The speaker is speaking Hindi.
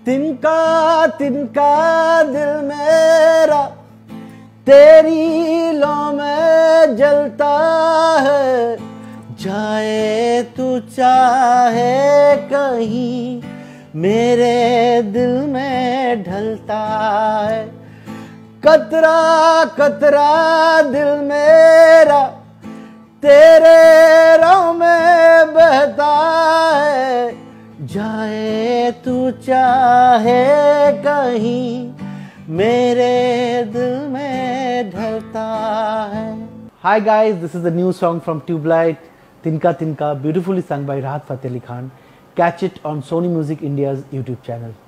तिनका तिनका दिल मेरा तेरी लो में जलता है, जाए तू चाहे कहीं मेरे दिल में ढलता है। कतरा कतरा दिल मेरा तेरे राह में बहता है, जाए तू चाहे कहीं मेरे दिल में ढलता है। Hi guys, this is a new song from Tubelight, Tinka Tinka, beautifully sung by Rahat Fateh Ali Khan. Catch it on Sony Music India's YouTube channel.